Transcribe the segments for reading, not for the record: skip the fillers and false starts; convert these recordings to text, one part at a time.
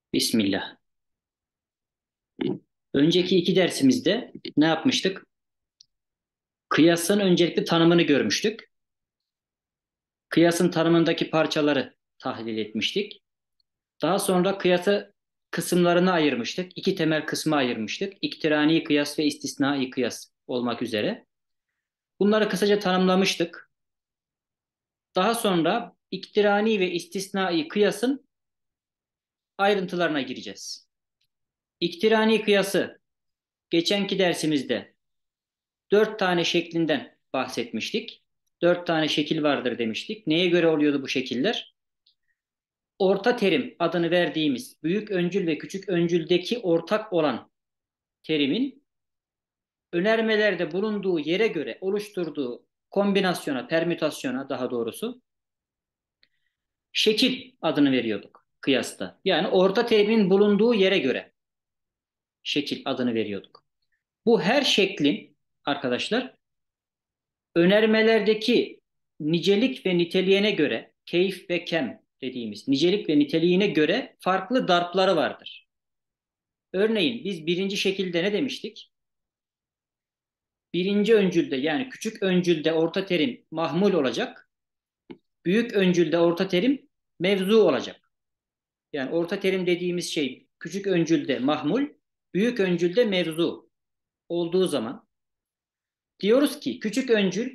Bismillah. Önceki iki dersimizde ne yapmıştık? Kıyasın öncelikli tanımını görmüştük. Kıyasın tanımındaki parçaları tahlil etmiştik. Daha sonra kıyası kısımlarına ayırmıştık. İki temel kısma ayırmıştık. İktirani kıyas ve istisnai kıyas olmak üzere. Bunları kısaca tanımlamıştık. Daha sonra iktirani ve istisnai kıyasın ayrıntılarına gireceğiz. İktirani kıyası geçenki dersimizde dört tane şeklinden bahsetmiştik. Dört tane şekil vardır demiştik. Neye göre oluyordu bu şekiller? Orta terim adını verdiğimiz büyük öncül ve küçük öncüldeki ortak olan terimin önermelerde bulunduğu yere göre oluşturduğu kombinasyona, permütasyona daha doğrusu şekil adını veriyorduk kıyasta. Yani orta terimin bulunduğu yere göre şekil adını veriyorduk. Bu her şeklin arkadaşlar önermelerdeki nicelik ve niteliğine göre, keyif ve kem dediğimiz nicelik ve niteliğine göre farklı darpları vardır. Örneğin biz birinci şekilde ne demiştik? Birinci öncülde yani küçük öncülde orta terim mahmul olacak. Büyük öncülde orta terim mevzu olacak. Yani orta terim dediğimiz şey küçük öncülde mahmul, büyük öncülde mevzu olduğu zaman diyoruz ki küçük öncül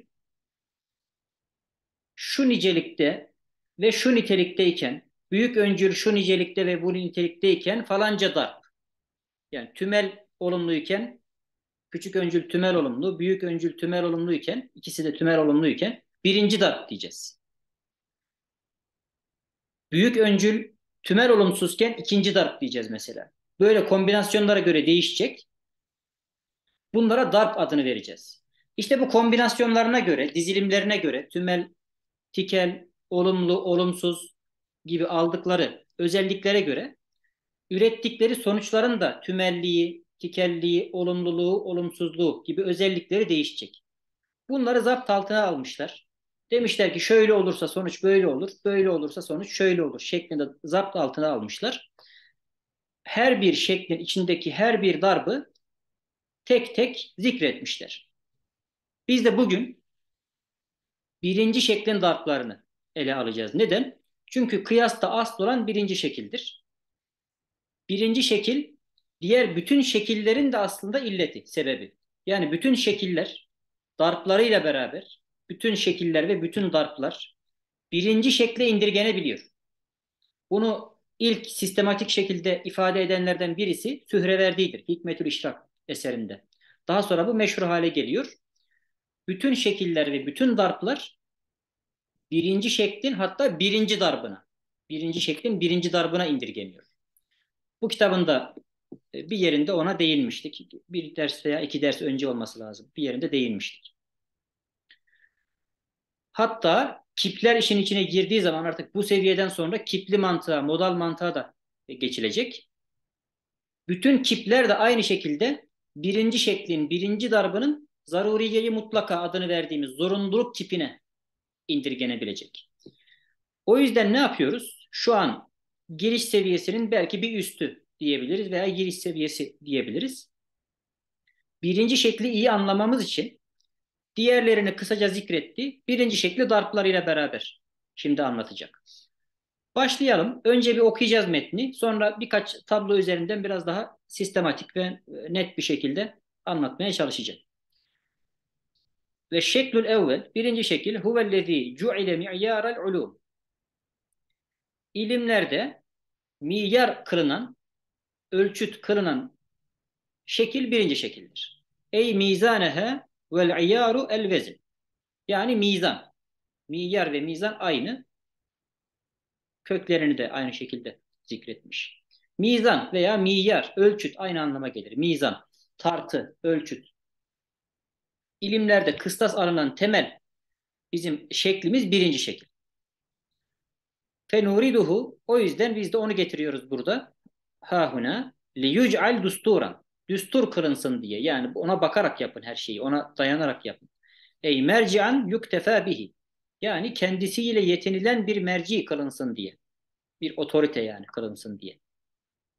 şu nicelikte ve şu nitelikteyken, büyük öncül şu nicelikte ve bu nitelikteyken falanca darp. Yani tümel olumluyken, küçük öncül tümel olumlu, büyük öncül tümel olumluyken, ikisi de tümel olumluyken birinci darp diyeceğiz. Büyük öncül tümel olumsuzken ikinci darp diyeceğiz mesela. Böyle kombinasyonlara göre değişecek. Bunlara darp adını vereceğiz. İşte bu kombinasyonlarına göre, dizilimlerine göre tümel, tikel, olumlu, olumsuz gibi aldıkları özelliklere göre ürettikleri sonuçların da tümelliği, tikelliği, olumluluğu, olumsuzluğu gibi özellikleri değişecek. Bunları zapt altına almışlar. Demişler ki şöyle olursa sonuç böyle olur, böyle olursa sonuç şöyle olur şeklinde zapt altına almışlar. Her bir şeklin içindeki her bir darbı tek tek zikretmişler. Biz de bugün birinci şeklin darplarını ele alacağız. Neden? Çünkü kıyasta asıl olan birinci şekildir. Birinci şekil diğer bütün şekillerin de aslında illeti, sebebi. Yani bütün şekiller darplarıyla beraber bütün şekiller ve bütün darplar birinci şekle indirgenebiliyor. Bunu ilk sistematik şekilde ifade edenlerden birisi Sühreverdi'dir. Hikmetül İşrak eserinde. Daha sonra bu meşhur hale geliyor. Bütün şekiller ve bütün darplar birinci şeklin hatta birinci darbına, birinci şeklin birinci darbına indirgeniyor. Bu kitabında bir yerinde ona değinmiştik. Bir ders veya iki ders önce olması lazım. Bir yerinde değinmiştik. Hatta kipler işin içine girdiği zaman artık bu seviyeden sonra kipli mantığa, modal mantığa da geçilecek. Bütün kipler de aynı şekilde birinci şeklin, birinci darbının zaruriyeyi mutlaka adını verdiğimiz zorunluluk kipine indirgenebilecek. O yüzden ne yapıyoruz? Şu an giriş seviyesinin belki bir üstü diyebiliriz veya giriş seviyesi diyebiliriz. Birinci şekli iyi anlamamız için diğerlerini kısaca zikretti. Birinci şekli darplarıyla beraber şimdi anlatacak. Başlayalım. Önce bir okuyacağız metni. Sonra birkaç tablo üzerinden biraz daha sistematik ve net bir şekilde anlatmaya çalışacağım. Ve şeklül evvel, birinci şekil huvellezî cu'ile mi'yârel ulûm. İlimlerde miyar kılınan, ölçüt kılınan şekil birinci şekildir. Ey mizanehe vel iyaru el vezin. Yani mizan. Miyar ve mizan aynı. Köklerini de aynı şekilde zikretmiş. Mizan veya miyar, ölçüt aynı anlama gelir. Mizan, tartı, ölçüt. İlimlerde kıstas alınan temel bizim şeklimiz birinci şekil. Fenuriduhu, o yüzden biz de onu getiriyoruz burada. Hahuna li yuc'al dusturan. Düstur kılınsın diye. Yani ona bakarak yapın her şeyi. Ona dayanarak yapın. Ey mercian yuktefa bihi. Yani kendisiyle yetinilen bir merci kılınsın diye. Bir otorite yani kılınsın diye.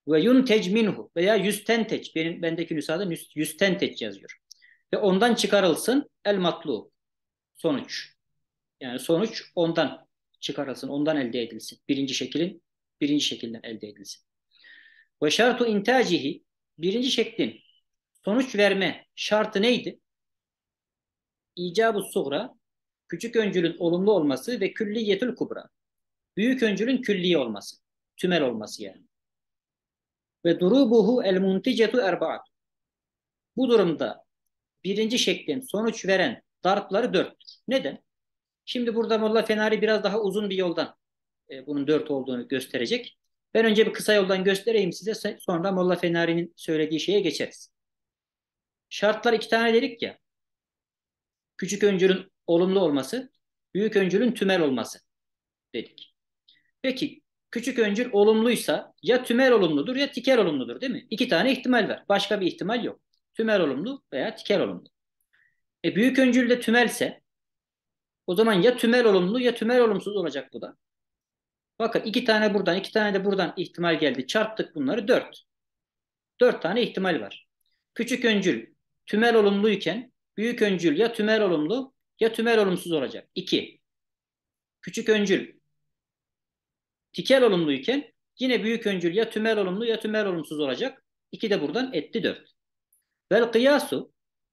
Ve yuntec minhu veya yüstenteç. Bendeki nüshada yüstenteç yazıyor. Ve ondan çıkarılsın el matlu. Sonuç. Yani sonuç ondan çıkarılsın. Ondan elde edilsin. Birinci şekilden elde edilsin. Ve şartu intacihi. Birinci şeklin sonuç verme şartı neydi? İcab-ı sugra. Küçük öncülün olumlu olması ve külliyetül kubra. Büyük öncülün külli olması. Tümel olması yani. Ve durubuhu el munticetu erbaat. Bu durumda birinci şeklin sonuç veren darpları dörttür. Neden? Şimdi burada Molla Fenari biraz daha uzun bir yoldan bunun dört olduğunu gösterecek. Ben önce bir kısa yoldan göstereyim size. Sonra Molla Fenari'nin söylediği şeye geçeriz. Şartlar iki tane dedik ya. Küçük öncülün olumlu olması, büyük öncülün tümel olması dedik. Peki küçük öncül olumluysa ya tümel olumludur ya tikel olumludur değil mi? İki tane ihtimal var. Başka bir ihtimal yok. Tümel olumlu veya tikel olumlu. Büyük öncül de tümelse o zaman ya tümel olumlu ya tümel olumsuz olacak bu da. Bakın iki tane buradan iki tane de buradan ihtimal geldi. Çarptık bunları dört. Dört tane ihtimal var. Küçük öncül tümel olumluyken büyük öncül ya tümel olumlu ya tümel olumsuz olacak. İki. Küçük öncül tikel olumluyken yine büyük öncül ya tümel olumlu ya tümel olumsuz olacak. İki de buradan etti dört. Vel kıyasu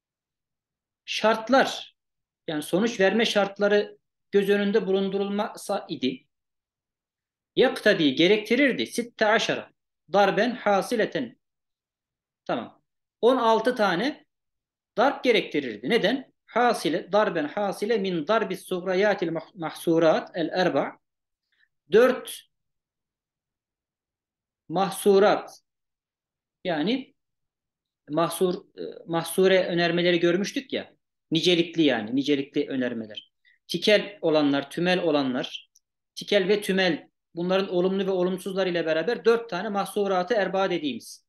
şartlar yani sonuç verme şartları göz önünde bulundurulmasa idi. Yaktadi gerektirirdi. Sitte aşara darben hasileten. Tamam. 16 tane darp gerektirirdi. Neden? Darben hasile min darbi sugrayatil mahsurat el erba. 4 mahsurat yani mahsure önermeleri görmüştük ya. Nicelikli yani nicelikli önermeler. Tikel olanlar, tümel olanlar, tikel ve tümel bunların olumlu ve olumsuzlar ile beraber 4 tane mahsuratı erba dediğimiz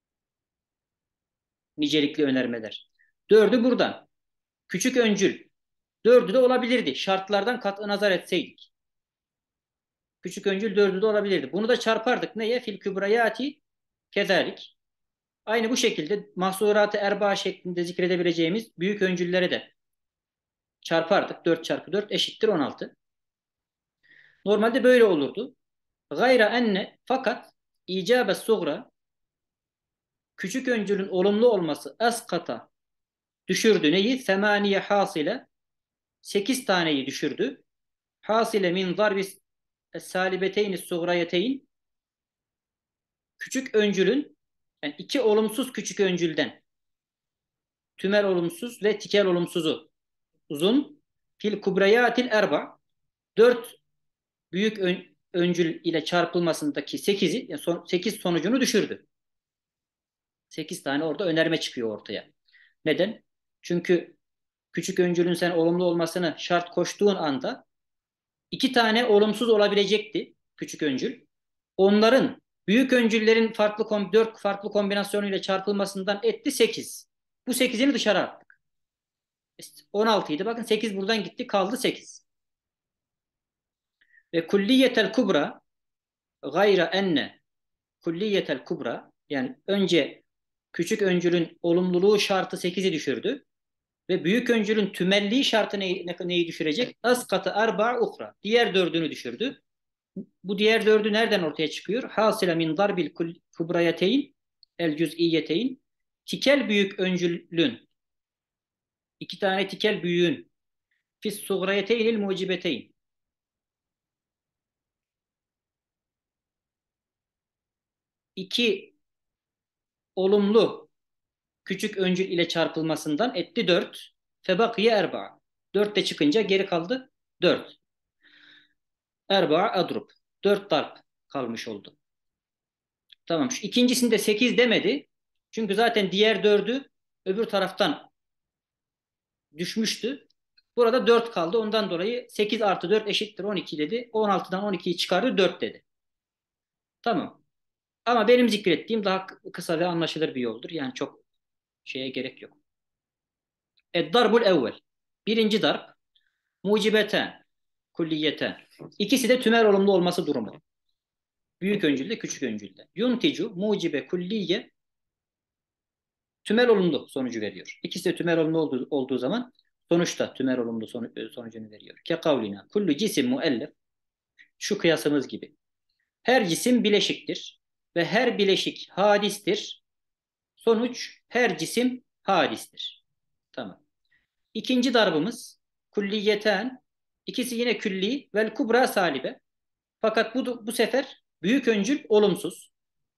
nicelikli önermeler. Dördü buradan. Küçük öncül. Dördü de olabilirdi. Şartlardan kat'ı nazar etseydik. Küçük öncül dördü de olabilirdi. Bunu da çarpardık. Neye? Fil kübrayati kezalik. Aynı bu şekilde mahsuratı erba şeklinde zikredebileceğimiz büyük öncüllere de çarpardık. 4 çarpı 4 eşittir 16. Normalde böyle olurdu. Gayra enne fakat icabe sugra küçük öncülün olumlu olması eskata düşürdü neyi? Semaniye hasile 8 taneyi düşürdü. Hasile min darbis salibeteyni sugrayeteyn küçük öncülün yani iki olumsuz küçük öncülden tümel olumsuz ve tikel olumsuzu uzun fil kubrayatil erba 4 büyük öncül ile çarpılmasındaki 8'i yani 8 sonucunu düşürdü. 8 tane orada önerme çıkıyor ortaya. Neden? Çünkü küçük öncülün sen olumlu olmasını şart koştuğun anda iki tane olumsuz olabilecekti küçük öncül. Onların büyük öncüllerin 4 farklı kombinasyonuyla çarpılmasından etti 8. Bu 8'ini dışarı attık. 16 idi. Bakın 8 buradan gitti kaldı 8. Ve kulliyetel kubra gayra enne kulliyetel kubra yani önce küçük öncülün olumluluğu şartı 8'i düşürdü. Ve büyük öncülün tümelliği şartı neyi düşürecek? Askatı arba ukra. Diğer dördünü düşürdü. Bu diğer dördü nereden ortaya çıkıyor? Hasile min darbil kubrayeteyn el cüz'iyeteyn. Tikel büyük öncülün iki tane tikel büyüğün fis sugrayeteynil mucibeteyn. İki olumlu küçük öncül ile çarpılmasından etti 4. Febakiye erba. 4 de çıkınca geri kaldı 4. Erba adrup. 4 darp kalmış oldu. Tamam. Şu ikincisinde 8 demedi. Çünkü zaten diğer dördü öbür taraftan düşmüştü. Burada 4 kaldı. Ondan dolayı 8 artı 4 eşittir 12 dedi. 16'dan 12'yi çıkardı 4 dedi. Tamam. Ama benim zikrettiğim daha kısa ve anlaşılır bir yoldur. Yani çok şeye gerek yok. Darbul evvel. Birinci darp. Mucibeten. Kulliyeten. İkisi de tümel olumlu olması durumu. Büyük öncülde, küçük öncülde. Yunticu, mucibe, kulliye tümel olumlu sonucu veriyor. İkisi de tümel olumlu olduğu zaman sonuçta tümel olumlu sonucunu veriyor. Ke kavlina. Kullu cisim muellef. Şu kıyasımız gibi. Her cisim bileşiktir ve her bileşik hadistir. Sonuç her cisim hadistir. Tamam. İkinci darbımız kulliyeten. İkisi yine külli vel kubra salibe. Fakat bu sefer büyük öncül olumsuz.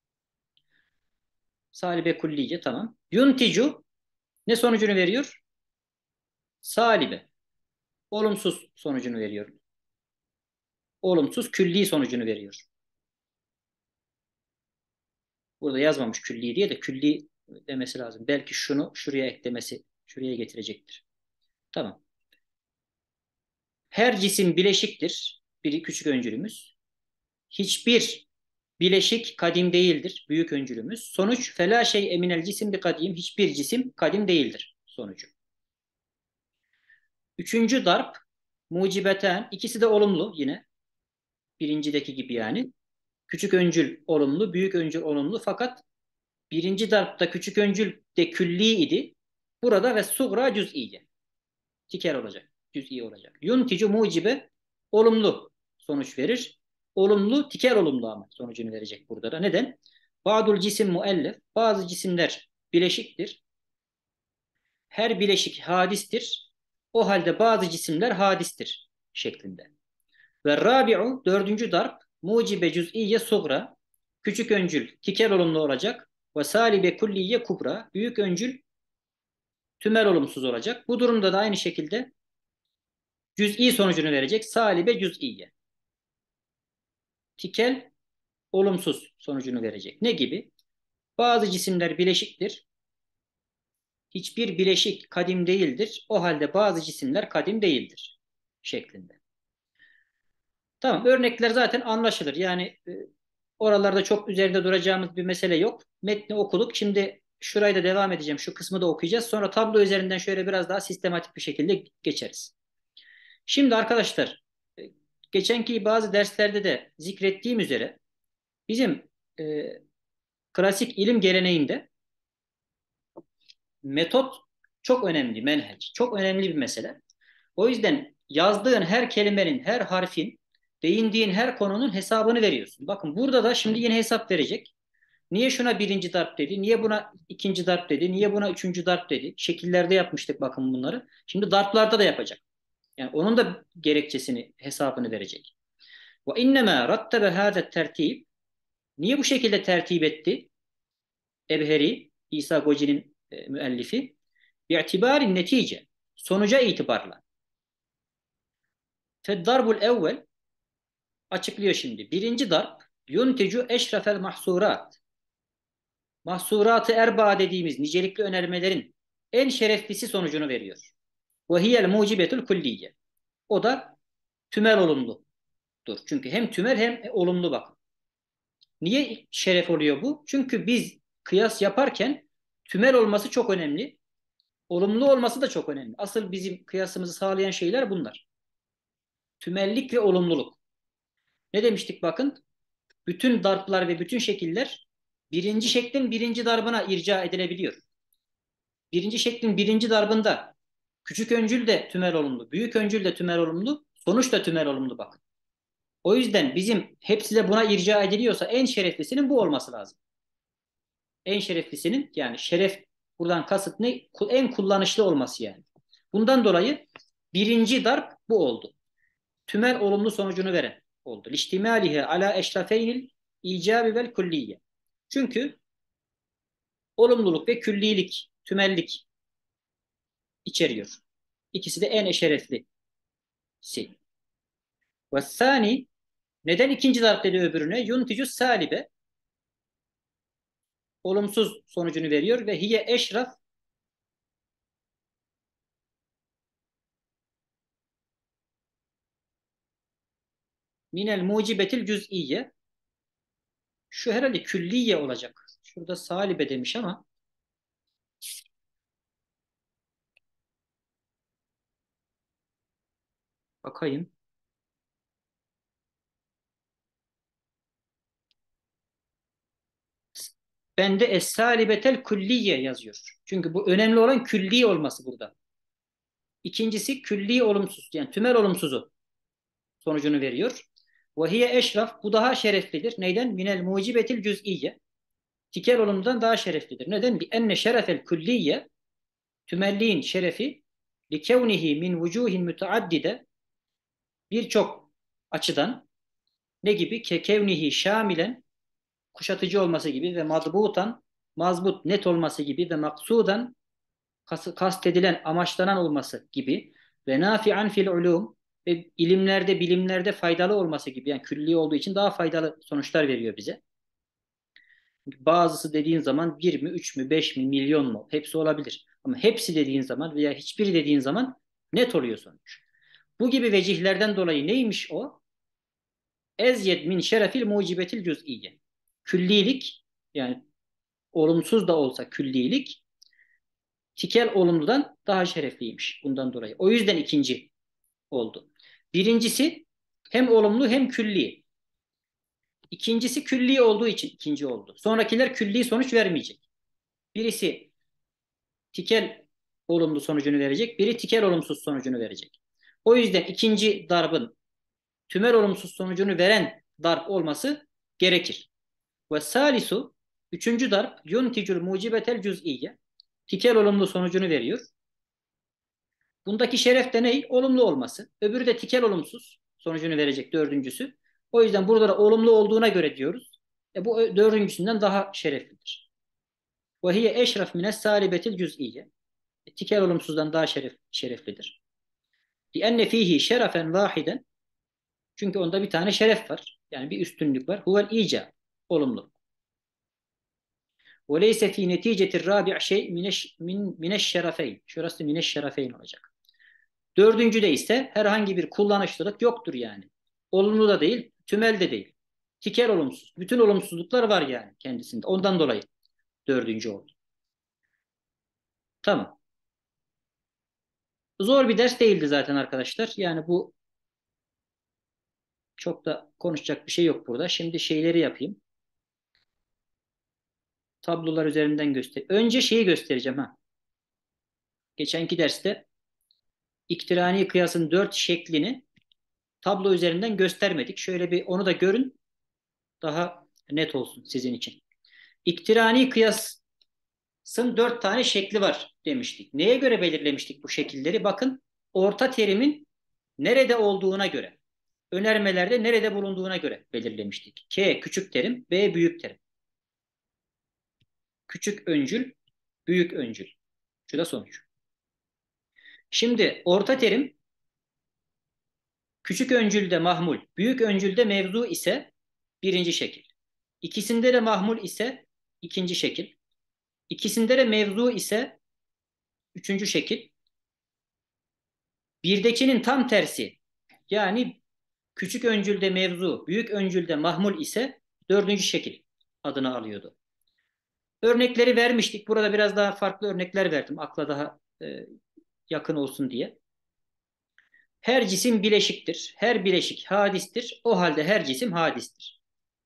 Salibe kulliye tamam. Yunticu ne sonucunu veriyor? Salibe. Olumsuz sonucunu veriyor. Olumsuz külli sonucunu veriyor. Burada yazmamış külli diye de külli demesi lazım. Belki şunu şuraya eklemesi, şuraya getirecektir. Tamam. Her cisim bileşiktir. Biri küçük öncülümüz. Hiçbir bileşik kadim değildir. Büyük öncülümüz. Sonuç fela şey eminel cisim bir kadim. Hiçbir cisim kadim değildir. Sonucu. Üçüncü darp mucibeten. İkisi de olumlu yine. Birincideki gibi yani. Küçük öncül olumlu, büyük öncül olumlu. Fakat birinci darpta küçük öncül de külli idi. Burada ve sugra cüz'iye. Tiker olacak. Cüz'i olacak. Yunticu mucibe olumlu sonuç verir. Olumlu, tiker olumlu ama sonucunu verecek burada da. Neden? Ba'dul cisim muellef. Bazı cisimler bileşiktir. Her bileşik hadistir. O halde bazı cisimler hadistir şeklinde. Ve rabi'u dördüncü darp mucibe cüz'iye sugra. Küçük öncül tiker olumlu olacak. Ve salibe kulliye kubra. Büyük öncül tümel olumsuz olacak. Bu durumda da aynı şekilde cüz'i sonucunu verecek. Salibe cüz'iye. Tikel olumsuz sonucunu verecek. Ne gibi? Bazı cisimler bileşiktir. Hiçbir bileşik kadim değildir. O halde bazı cisimler kadim değildir şeklinde. Tamam, örnekler zaten anlaşılır. Yani oralarda çok üzerinde duracağımız bir mesele yok. Metni okuduk. Şimdi şurayı da devam edeceğim. Şu kısmı da okuyacağız. Sonra tablo üzerinden şöyle biraz daha sistematik bir şekilde geçeriz. Şimdi arkadaşlar, e, geçenki bazı derslerde de zikrettiğim üzere bizim klasik ilim geleneğinde metot çok önemli, menheç. Çok önemli bir mesele. O yüzden yazdığın her kelimenin, her harfin, değindiğin her konunun hesabını veriyorsun. Bakın burada da şimdi yine hesap verecek. Niye şuna birinci darp dedi? Niye buna ikinci darp dedi? Niye buna üçüncü darp dedi? Şekillerde yapmıştık bakın bunları. Şimdi darplarda da yapacak. Yani onun da gerekçesini, hesabını verecek. Ve innema rattebe hâze tertib. Niye bu şekilde tertip etti? Ebheri, İsa Goci'nin müellifi. Bi'tibarin netice. Sonuca itibarla. Feddarbul evvel açıklıyor şimdi. Birinci darp yunticu eşrefel mahsurat. Mahsuratı erba dediğimiz nicelikli önermelerin en şereflisi sonucunu veriyor. Ve hiyel mucibetul kulliye. O da tümel olumludur. Çünkü hem tümel hem olumlu bakın. Niye şeref oluyor bu? Çünkü biz kıyas yaparken tümel olması çok önemli. Olumlu olması da çok önemli. Asıl bizim kıyasımızı sağlayan şeyler bunlar. Tümellik ve olumluluk. Ne demiştik bakın? Bütün darplar ve bütün şekiller birinci şeklin birinci darbına irca edilebiliyor. Birinci şeklin birinci darbında küçük öncül de tümel olumlu, büyük öncül de tümel olumlu, sonuç da tümel olumlu bakın. O yüzden bizim hepsi de buna irca ediliyorsa en şereflisinin bu olması lazım. En şereflisinin yani şeref buradan kasıt ne? En kullanışlı olması yani. Bundan dolayı birinci darp bu oldu. Tümel olumlu sonucunu veren oldu. Liştimalihi ala eşrafeynil icabi vel külliye. Çünkü olumluluk ve küllilik, tümellik içeriyor. İkisi de en şereflisi. Ve sani neden ikinci darp dedi öbürüne? Yunticu salibe olumsuz sonucunu veriyor ve hiye eşraf minel mucibetil cüz'iye. Şu herhalde külliye olacak. Şurada salibe demiş ama bakayım. bende es-salibetel külliye yazıyor. Çünkü bu önemli olan külli olması burada. İkincisi külli olumsuz, yani tümel olumsuzu sonucunu veriyor. Ve hiye eşraf, bu daha şereflidir. Neyden? Minel mucibetil cüz'iyye. Tikel olumludan daha şereflidir. Neden? Bi enne şerefel külliye, tümelliğin şerefi li kevnihi min vucuhin müteaddide, birçok açıdan ne gibi? Kevnihi şamilen, kuşatıcı olması gibi ve madbutan, mazbut, net olması gibi ve maksudan, kastedilen, amaçlanan olması gibi ve nafi'an fil ulum, ve ilimlerde, bilimlerde faydalı olması gibi, yani külli olduğu için daha faydalı sonuçlar veriyor bize. Bazısı dediğin zaman bir mi, üç mü, beş mi, milyon mu? Hepsi olabilir. Ama hepsi dediğin zaman veya hiçbiri dediğin zaman net oluyor sonuç. Bu gibi vecihlerden dolayı neymiş o? Ezyed min şerefil mucibetil cüz'iyye. Küllilik, yani olumsuz da olsa küllilik, tikel olumludan daha şerefliymiş bundan dolayı. O yüzden ikinci oldu. Birincisi hem olumlu hem külli. İkincisi külli olduğu için ikinci oldu. Sonrakiler külli sonuç vermeyecek. Birisi tikel olumlu sonucunu verecek, biri tikel olumsuz sonucunu verecek. O yüzden ikinci darbın tümel olumsuz sonucunu veren darp olması gerekir. Ve salisu, üçüncü darp yunticul mucibetel cüz'iyye. Tikel olumlu sonucunu veriyor. Bundaki şeref de ne? Olumlu olması. Öbürü de tikel olumsuz sonucunu verecek, dördüncüsü. O yüzden burada da olumlu olduğuna göre diyoruz. Bu dördüncüsünden daha şereflidir. Ve hiye eşref mines salibetil cüz'iyye. Tikel olumsuzdan daha şereflidir. لِأَنَّ ف۪يهِ şerefen vahiden, çünkü onda bir tane şeref var. Yani bir üstünlük var. Huvel icab, olumlu. وَلَيْسَ ف۪ي نَت۪يجَةِ الرَّابِعِ şey mineşşerefeyn. Şurası mineşşerefeyn olacak. Dördüncüde ise herhangi bir kullanışlılık yoktur yani. Olumlu da değil, tümel de değil. Tikel olumsuz. Bütün olumsuzluklar var yani kendisinde. Ondan dolayı dördüncü oldu. Tamam. Zor bir ders değildi zaten arkadaşlar. Yani bu çok da konuşacak bir şey yok burada. Şimdi şeyleri yapayım. Tablolar üzerinden göster. Önce şeyi göstereceğim ha. Geçenki derste iktirani kıyasın dört şeklini tablo üzerinden göstermedik. Şöyle bir onu da görün. Daha net olsun sizin için. İktirani kıyasın dört tane şekli var demiştik. Neye göre belirlemiştik bu şekilleri? Bakın, orta terimin nerede olduğuna göre, önermelerde nerede bulunduğuna göre belirlemiştik. K küçük terim, B büyük terim. Küçük öncül, büyük öncül. Şu da sonuç. Şimdi orta terim küçük öncülde mahmul, büyük öncülde mevzu ise birinci şekil. İkisinde de mahmul ise ikinci şekil. İkisinde de mevzu ise üçüncü şekil. Birdekinin tam tersi, yani küçük öncülde mevzu, büyük öncülde mahmul ise dördüncü şekil adını alıyordu. Örnekleri vermiştik. Burada biraz daha farklı örnekler verdim. Akla daha yakın olsun diye. Her cisim bileşiktir. Her bileşik hadistir. O halde her cisim hadistir.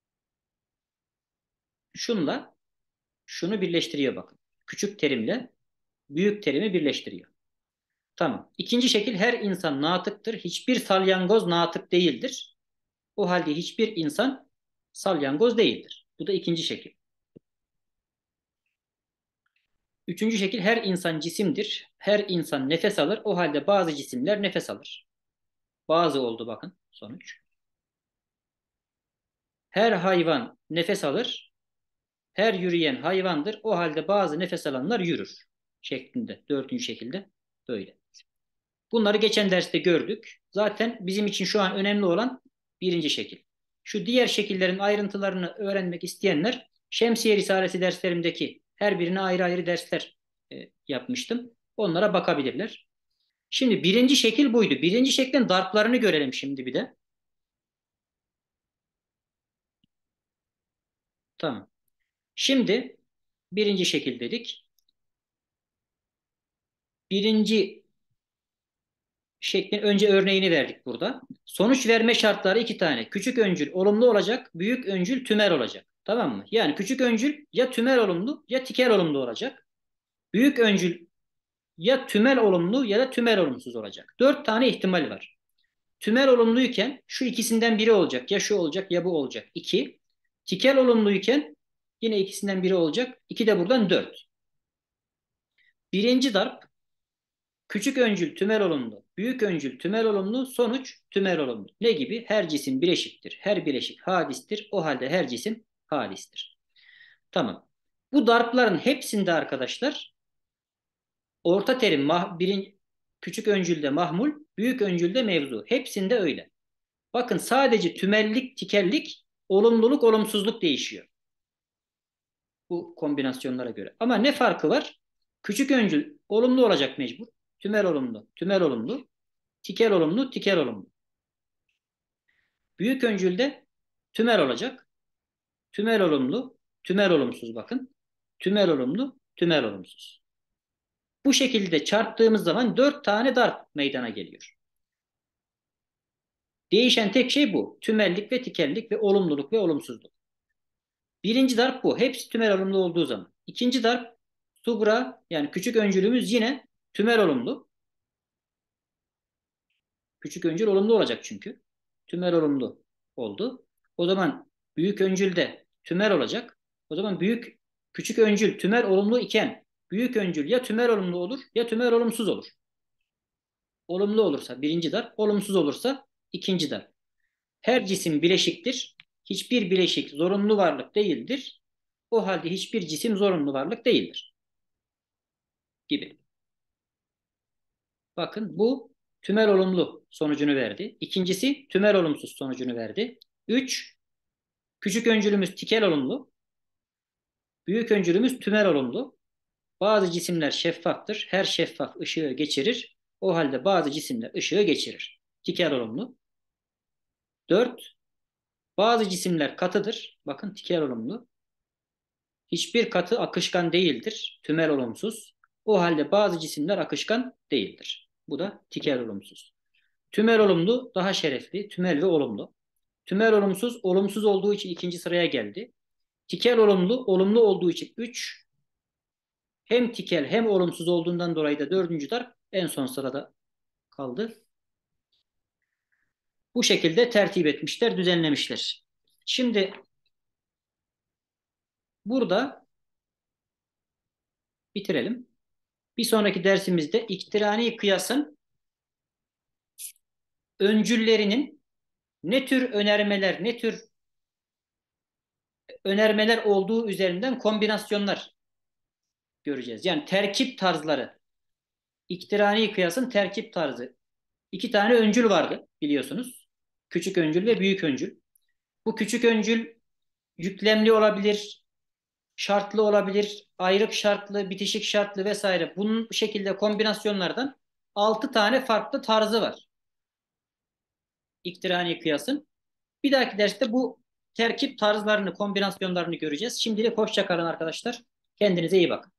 Şunla şunu birleştiriyor bakın. Küçük terimle büyük terimi birleştiriyor. Tamam. İkinci şekil, her insan natıktır. Hiçbir salyangoz natık değildir. O halde hiçbir insan salyangoz değildir. Bu da ikinci şekil. Üçüncü şekil, her insan cisimdir. Her insan nefes alır. O halde bazı cisimler nefes alır. Bazı oldu bakın sonuç. Her hayvan nefes alır. Her yürüyen hayvandır. O halde bazı nefes alanlar yürür. Şeklinde. Dördüncü şekilde böyle. Bunları geçen derste gördük. Zaten bizim için şu an önemli olan birinci şekil. Şu diğer şekillerin ayrıntılarını öğrenmek isteyenler, Şemsiye Risalesi derslerimdeki her birine ayrı ayrı dersler yapmıştım. Onlara bakabilirler. Şimdi birinci şekil buydu. Birinci şeklin darplarını görelim şimdi bir de. Tamam. Şimdi birinci şekil dedik. Birinci şeklin önce örneğini verdik burada. Sonuç verme şartları iki tane. Küçük öncül olumlu olacak, büyük öncül tümel olacak. Tamam mı? Yani küçük öncül ya tümel olumlu ya tikel olumlu olacak. Büyük öncül ya tümel olumlu ya da tümel olumsuz olacak. Dört tane ihtimal var. Tümel olumluyken şu ikisinden biri olacak. Ya şu olacak ya bu olacak. İki. Tikel olumluyken yine ikisinden biri olacak. İki de buradan dört. Birinci darp küçük öncül tümel olumlu, büyük öncül tümel olumlu, sonuç tümel olumlu. Ne gibi? Her cisim bileşiktir. Her bileşik hadistir. O halde her cisim hadistir. Tamam. Bu darpların hepsinde arkadaşlar orta terim küçük öncülde mahmul, büyük öncülde mevzu. Hepsinde öyle. Bakın sadece tümellik, tikellik, olumluluk, olumsuzluk değişiyor bu kombinasyonlara göre. Ama ne farkı var? Küçük öncül olumlu olacak mecbur. Tümel olumlu, tümel olumlu, tikel olumlu, tikel olumlu. Büyük öncülde tümel olacak. Tümel olumlu, tümel olumsuz bakın. Tümel olumlu, tümel olumsuz. Bu şekilde çarptığımız zaman 4 tane darp meydana geliyor. Değişen tek şey bu. Tümellik ve tikellik ve olumluluk ve olumsuzluk. Birinci darp bu. Hepsi tümel olumlu olduğu zaman. İkinci darp sugra yani küçük öncülümüz yine tümel olumlu. Küçük öncül olumlu olacak çünkü. Tümel olumlu oldu. O zaman büyük öncül de tümel olacak. O zaman küçük öncül tümel olumlu iken büyük öncül ya tümel olumlu olur ya tümel olumsuz olur. Olumlu olursa birinci darp, olumsuz olursa ikinci darp. Her cisim bileşiktir. Hiçbir bileşik zorunlu varlık değildir. O halde hiçbir cisim zorunlu varlık değildir. Gibi. Bakın bu tümel olumlu sonucunu verdi. İkincisi tümel olumsuz sonucunu verdi. 3. Küçük öncülümüz tikel olumlu. Büyük öncülümüz tümel olumlu. Bazı cisimler şeffaftır. Her şeffaf ışığı geçirir. O halde bazı cisimler ışığı geçirir. Tikel olumlu. 4. Bazı cisimler katıdır. Bakın tikel olumlu. Hiçbir katı akışkan değildir. Tümel olumsuz. O halde bazı cisimler akışkan değildir. Bu da tikel olumsuz. Tümel olumlu daha şerefli. Tümel ve olumlu. Tümel olumsuz, olumsuz olduğu için ikinci sıraya geldi. Tikel olumlu, olumlu olduğu için 3. Hem tikel hem olumsuz olduğundan dolayı da dördüncü darp en son sırada kaldı. Bu şekilde tertip etmişler, düzenlemişler. Şimdi burada bitirelim. Bir sonraki dersimizde iktirani kıyasın öncüllerinin ne tür önermeler olduğu üzerinden kombinasyonlar göreceğiz. Yani terkip tarzları. İktirani kıyasın terkip tarzı. İki tane öncül vardı biliyorsunuz. Küçük öncül ve büyük öncül. Bu küçük öncül yüklemli olabilir, şartlı olabilir, ayrık şartlı, bitişik şartlı vesaire. Bunun bu şekilde kombinasyonlardan 6 tane farklı tarzı var. İktirani kıyasın. Bir dahaki derste bu terkip tarzlarını, kombinasyonlarını göreceğiz. Şimdilik hoşça kalın arkadaşlar. Kendinize iyi bakın.